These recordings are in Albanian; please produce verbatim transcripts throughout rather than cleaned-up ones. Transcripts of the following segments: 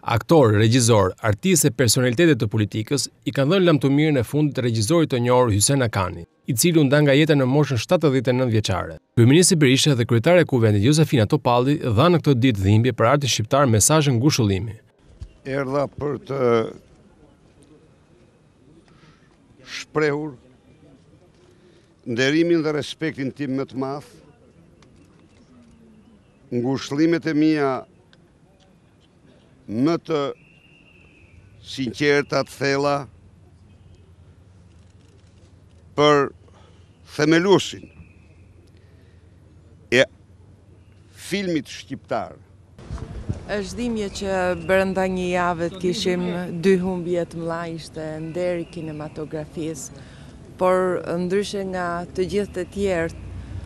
Aktor, regjisor, artistë e personalitetet të politikës i kanë dhënë lamtumirën e fundit regjisorit të njohur Hysén Akani, i cili u nda nga jeta në moshën shtatëdhjetë e nëntë vjeçare. Kryeministri Berisha dhe kryetare e Kuvendit Josefina Topalli dhanë në këtë ditë dhimbje për artin shqiptar mesazhin ngushëllimi. Erdha për të shprehur nderimin dhe respektin tim më të madh, ngushëllimet e mia më të sinqerta, të thella për themeluesin e filmit shqiptar. Është dhimbje që brenda një jave të kishim dy humbje të mëdha, ishte nderi kinematografisë, por ndryshe nga të gjithë të tjerë,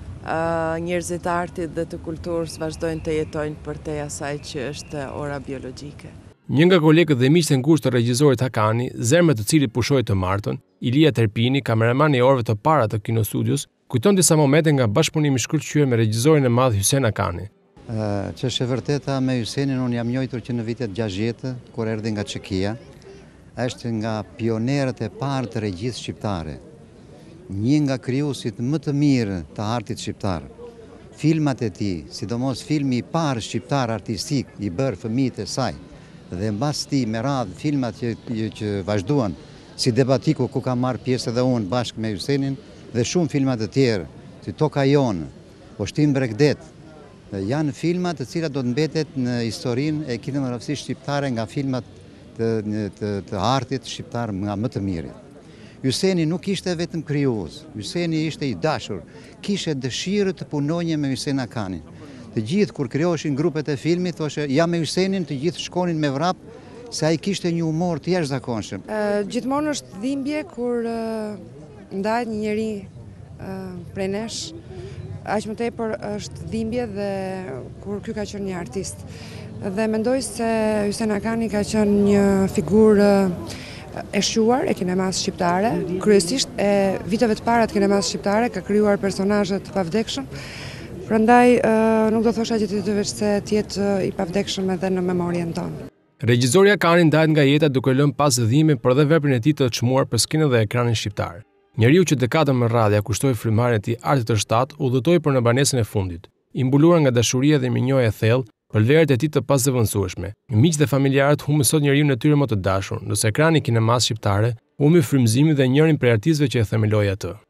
njerëzit e artit dhe të kulturës vazhdojnë të jetojnë përtej asaj që është ora biologjike. Një nga kolegët dhe miqtë e ngushtë të regjisorit Akani, zemrat të cilit pushoi të martën, Ilia Terpini, kameraman i orëve të para të Kinostudios, kujton disa momente nga bashkëpunimi i shkëlqyer me regjisorin e madh Hysén Akani. Që është e vërteta, me Hysénin unë jam njohur që në vitet gjashtëdhjetë, kur erdhi nga Çekia, është nga pionerët e parë të regjisë shqiptare. Një nga krijuesit më të mirë të artit shqiptar. Filmat e tij, sidomos filmi i parë shqiptar artistik i bërë fëmijët e saj, dhe mbas tij me radhë filmat që, që vazhduan, si Debatiku ku kam marrë pjesë edhe unë bashkë me Hysénin, dhe shumë filmat të tjerë, si Toka Jonë, Poshtim Bregdet, janë filmat të cilat do të mbetet në historinë e kinematografisë shqiptare nga filmat të, të, të artit shqiptar nga më të mirë. Hyséni nuk ishte vetëm krijues, Hyséni ishte i dashur, kishte dëshirë të punonje me Hysén Akanin. Të gjithë kur krijoheshin grupet e filmit, thoshte ja me Hysénin, të gjithë shkonin me vrap, se ai kishte një humor të jashtëzakonshëm. Uh, gjithmonë është dhimbje kur uh, ndahet një njeri uh, prej nesh, aq më tepër është dhimbje dhe kur ky ka qenë një artist. Dhe mendoj se Hysén Akani ka qenë një figurë uh, e shquar e kinemas shqiptare, kryesisht e viteve të para të kinemas shqiptare, ka krijuar personazhe të pavdekshëm. Prandaj nuk do thosha gjithëveç se të jetë i pavdekshëm edhe në memorien tonë. Regjisori Akani ndahet nga jeta duke lënë pas dhimbje për dhe veprën e tij të çmuar për skenën dhe ekranin shqiptar. Njeriu që dekadën më radhë kushtoi frymëmarrjen e tij artit të shtat, udhëtoi për në banesën e fundit, i mbuluar nga dashuria dhe mirënjohje e thellë për vlerat e tij të pazëvendësueshme. Miq dhe familjarët humbën sot njeriu në tyre më të dashur, ndërsa ekrani i kinemas shqiptare humbi frymëzimin dhe njërin prej artistëve që e themeloi atë.